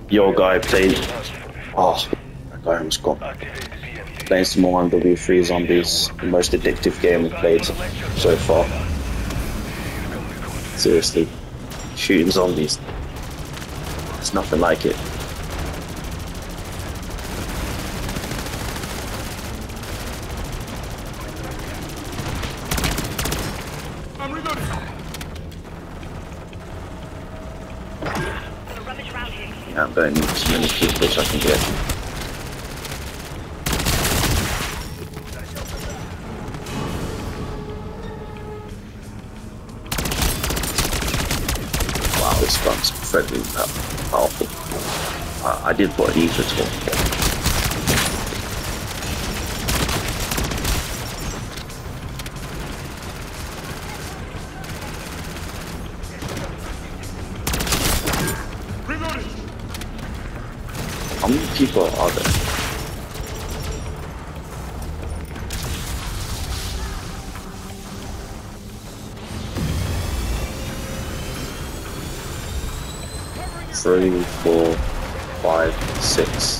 Your guy played. Oh, that guy almost got. Playing some more MW3 zombies. The most addictive game we've played so far. Seriously, shooting zombies. It's nothing like it. I'm reloading. Yeah, I'm burning as many people as I can get. Wow, this gun's incredibly powerful. I did put an ether to it. How many people are there? Three, 4, 5, 6.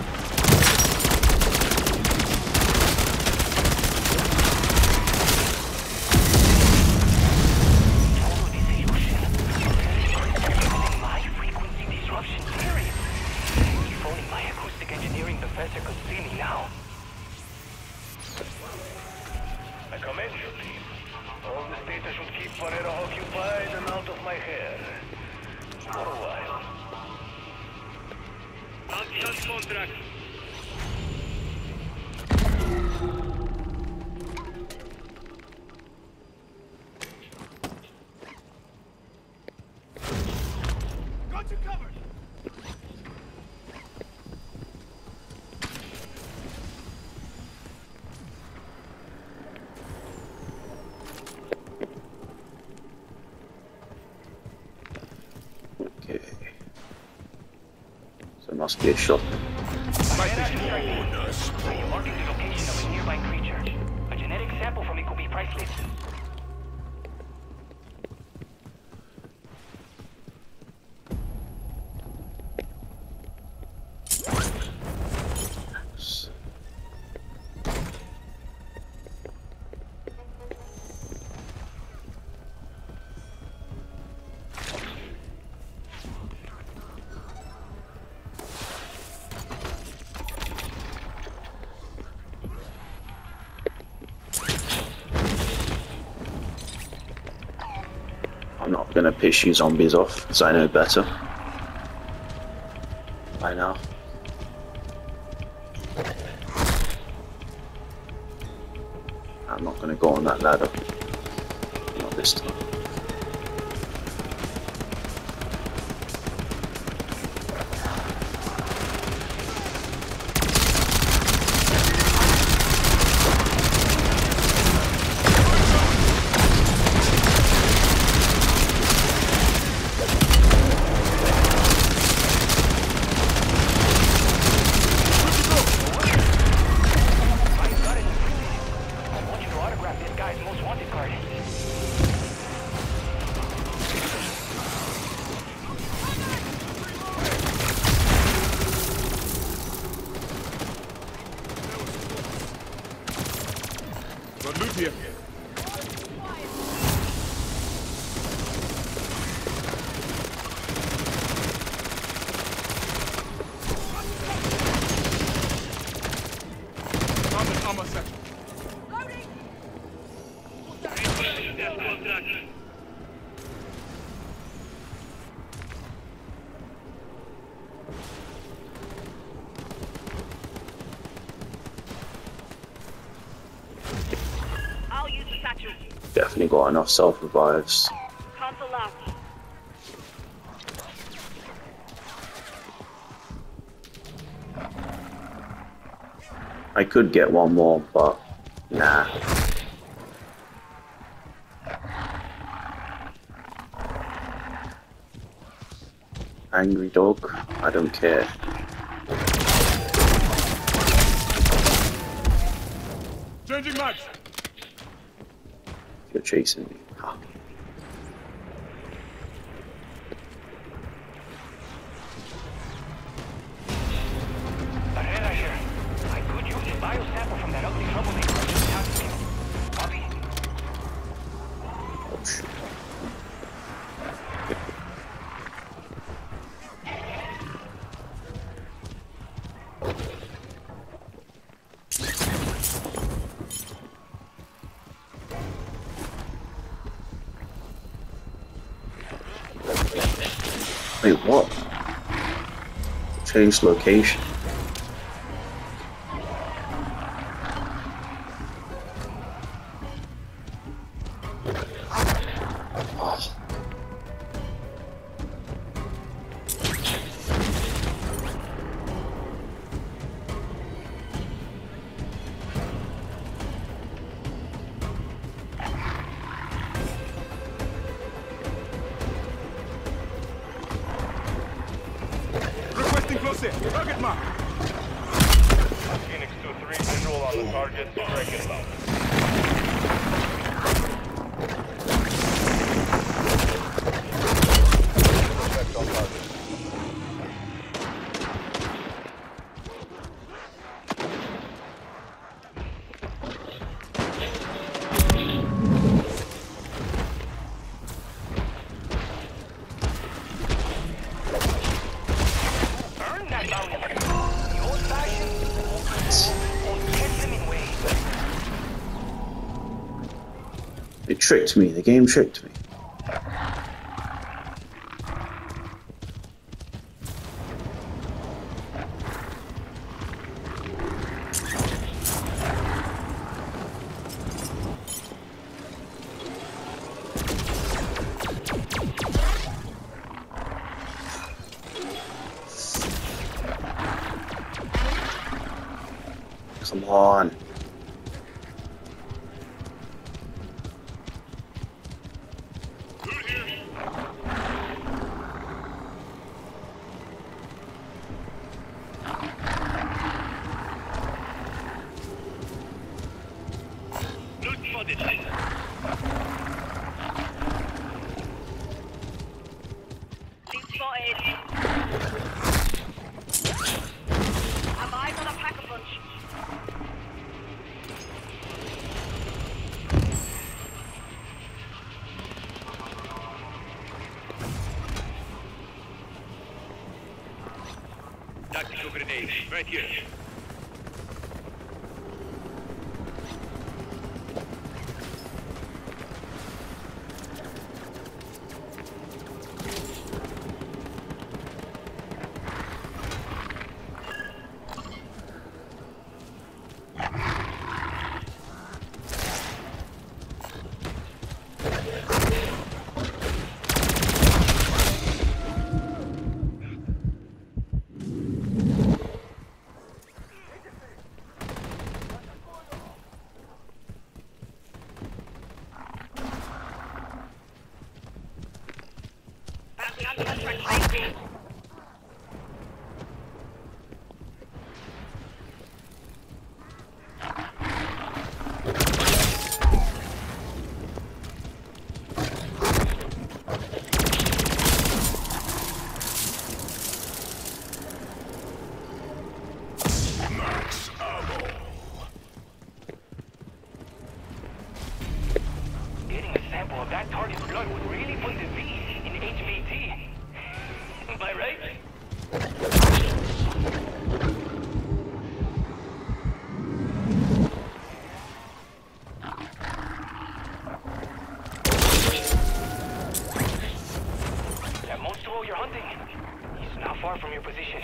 Okay. So it must be a shot. I am marking the location of a nearby creature. A genetic sample from it could be priceless. I'm not gonna piss you zombies off, because I know better. By now. I'm not gonna go on that ladder. Not this time. Loot here. Found an armor section. Loading! I'll use the satchel. Definitely got enough self-revives. Console locked. I could get one more, but nah. Angry dog, I don't care. Changing mags. You're chasing me. Ah. Wait, what? Change location. Requesting Plesse. Target mark. Phoenix 2-3, visual on the target, break it low. Effect on target. Earn that bounty. The old-fashioned or catch them in waves. It tricked me. The game tricked me. Come on. Been spotted. Have eyes on a pack-a-punch. Tactical grenade, right here. Bounty hunter contract safety. Getting a sample of that target's blood would really put the V in HVT. Am I right? That monster you're hunting, he's not far from your position.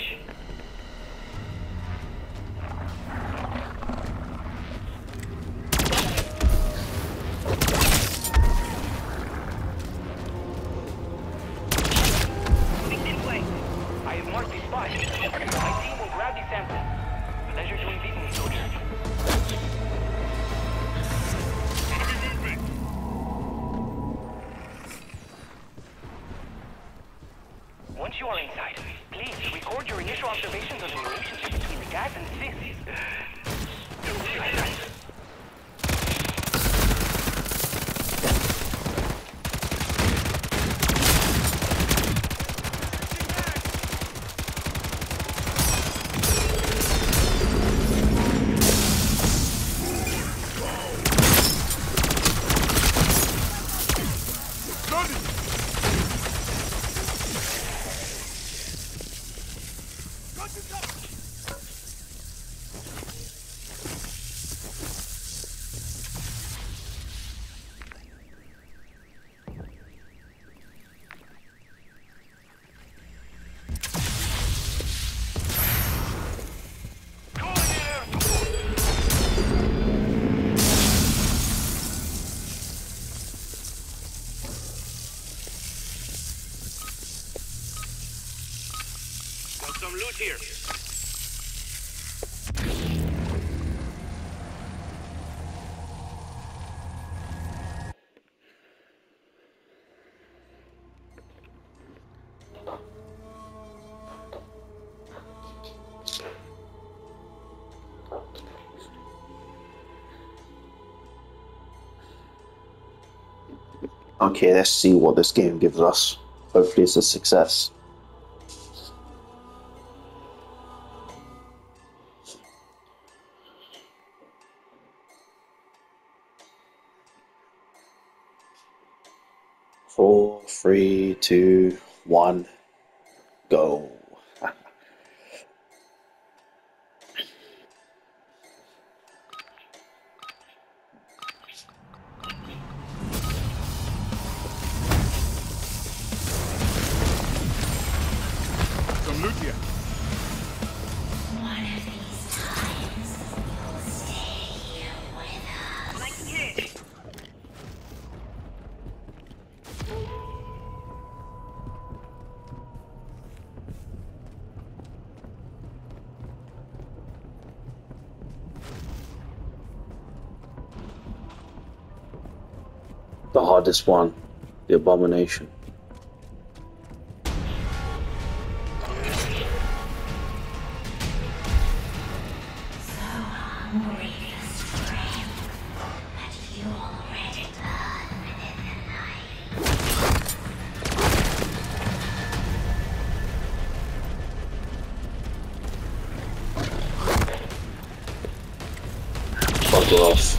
Moving this way. I have marked the spot. My team will grab the sample. Pleasure doing business, soldier. Once you are inside, please record your initial observations of the relationship between the gas and the six. Some loot here. Okay, let's see what this game gives us. Hopefully it's a success. Four, 3, 2, 1, go. Some loot here. One of these times, you'll stay here with us. Like here. The hardest one, the abomination. So hungry for strength that you'll already burn within the night. Fuck off.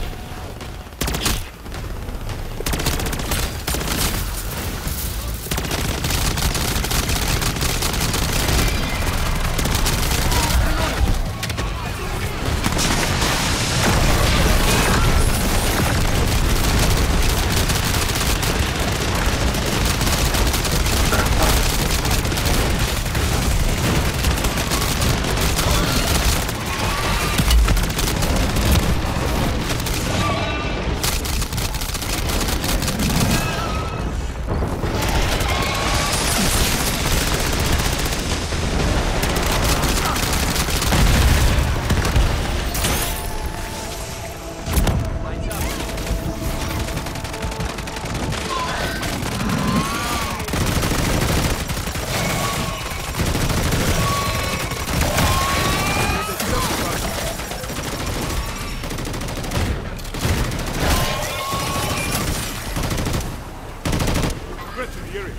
Threat to the area.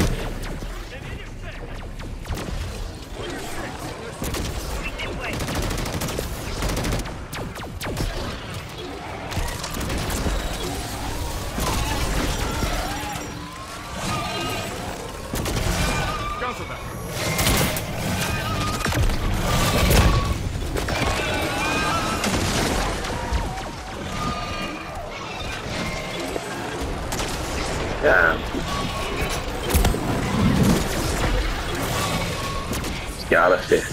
This way. Cancel that. Damn. Let's get out of here.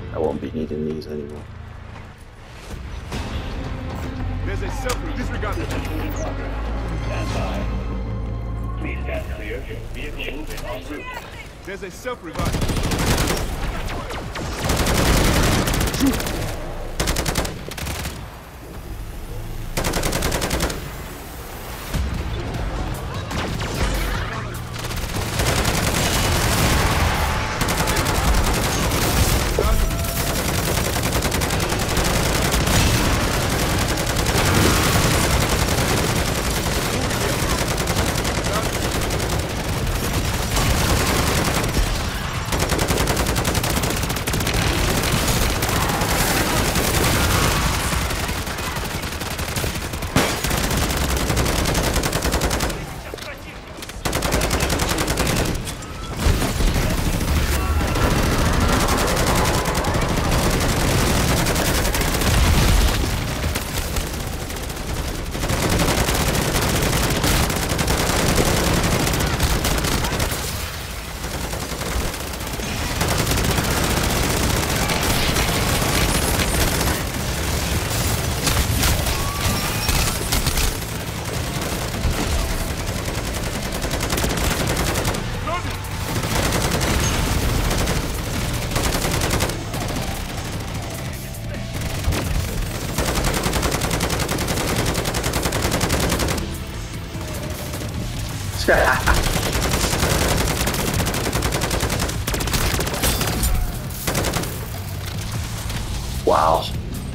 I won't be needing these anymore. There's a self disregard the Stand by. Please stand clear. Vehicle moving en route. There's a self-revive. Wow.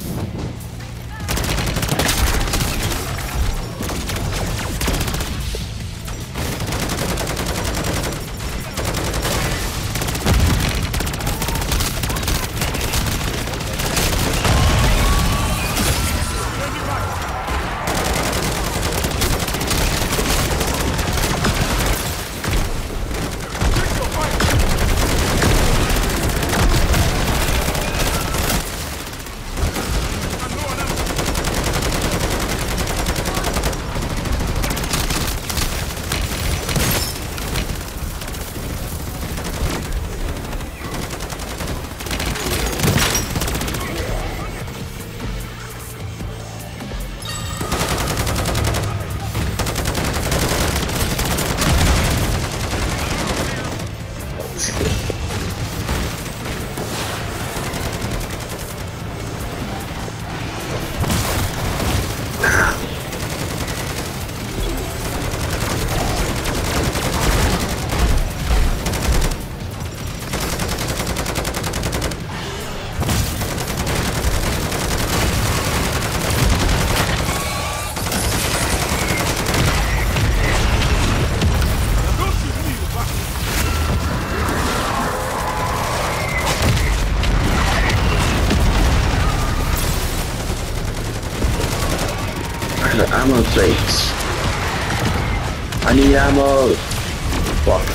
The ammo plates. I need ammo. Fuck.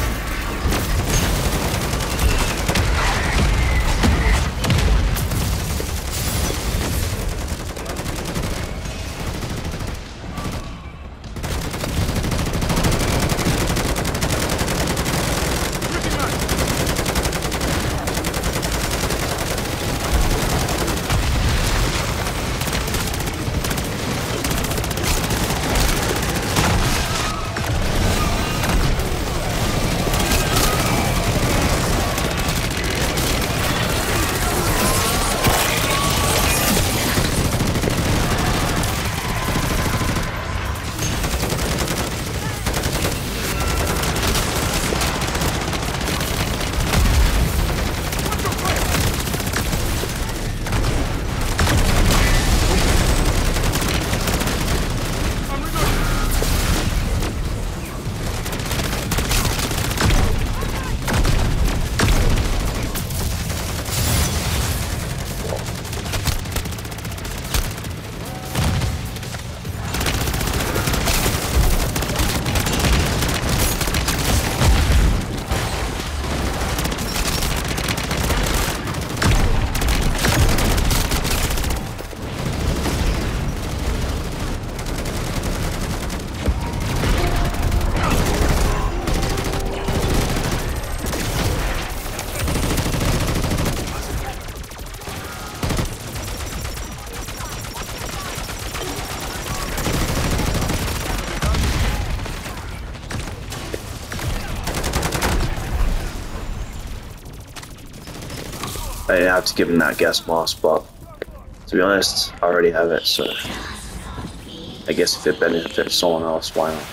I didn't have to give him that gas mask, but to be honest, I already have it, so I guess if it benefits someone else, why not?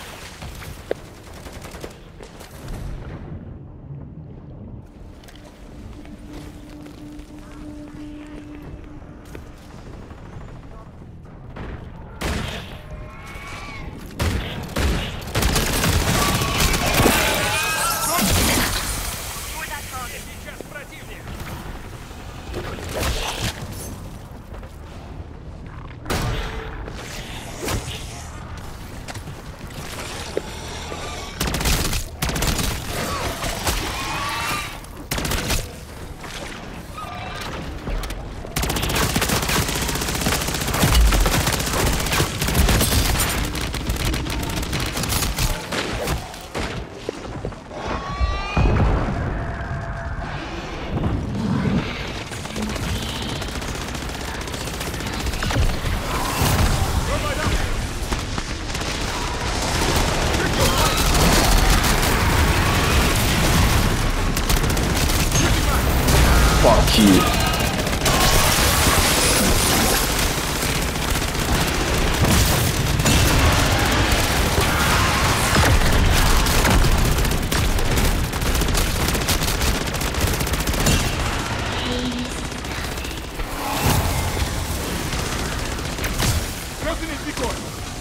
Fuck you. Crossing in decoy.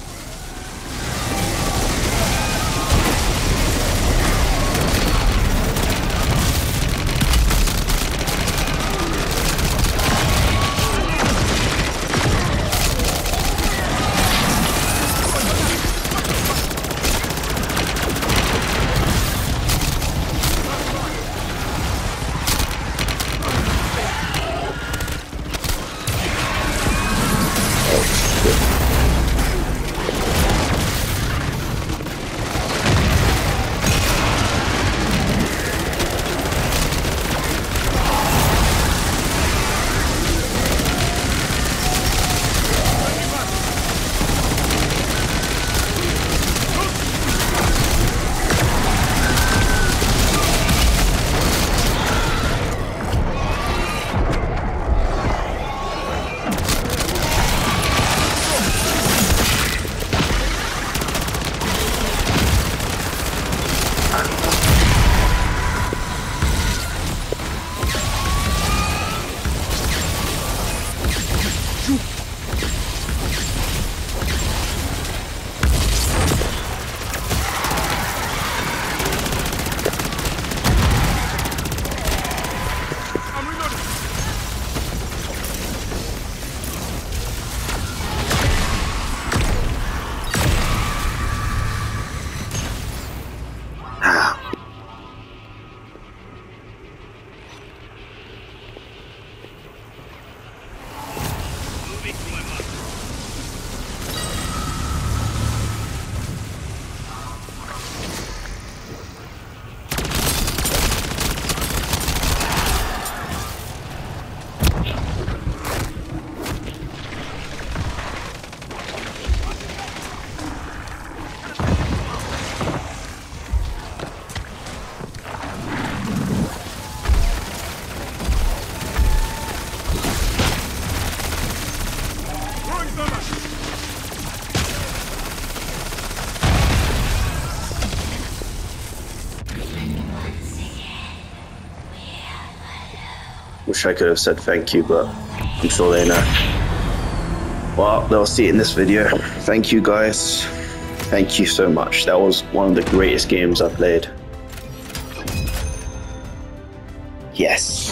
Wish I could have said thank you, but I'm sure they know. Well, they'll see it in this video. Thank you guys. Thank you so much. That was one of the greatest games I played. Yes.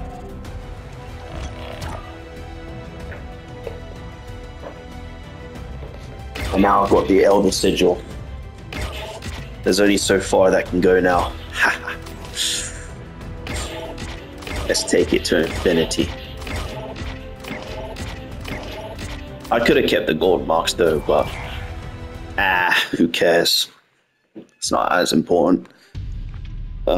And now I've got the Elder Sigil. There's only so far that can go now. Let's take it to infinity. I could have kept the gold marks though, but who cares? It's not as important. You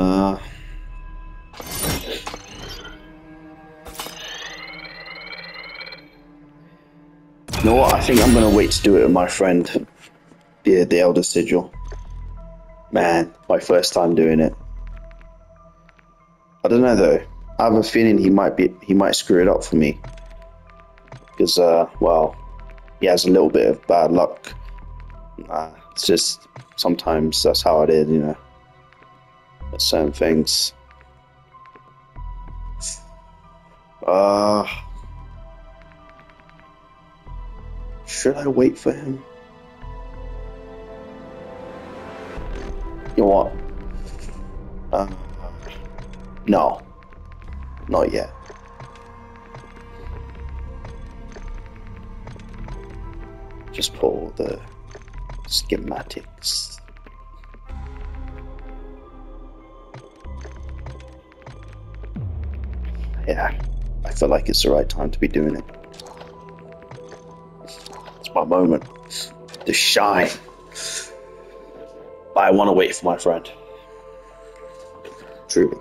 know what? I think I'm gonna wait to do it with my friend. The Elder Sigil. Man, my first time doing it. I don't know though. I have a feeling he might screw it up for me. Because, well, he has a little bit of bad luck. It's just, sometimes that's how it is, you know, with certain things. Should I wait for him? You know what? No, not yet. Just pull the schematics. Yeah, I feel like it's the right time to be doing it. It's my moment to shine. But I want to wait for my friend. Truly.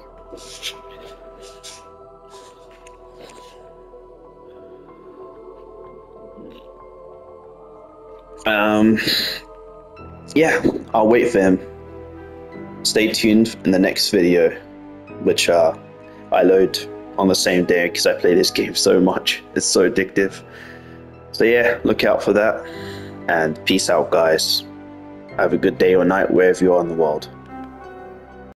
Yeah, I'll wait for him. Stay tuned in the next video, which I load on the same day because I play this game so much. It's so addictive. So yeah, look out for that. And peace out, guys. Have a good day or night wherever you are in the world.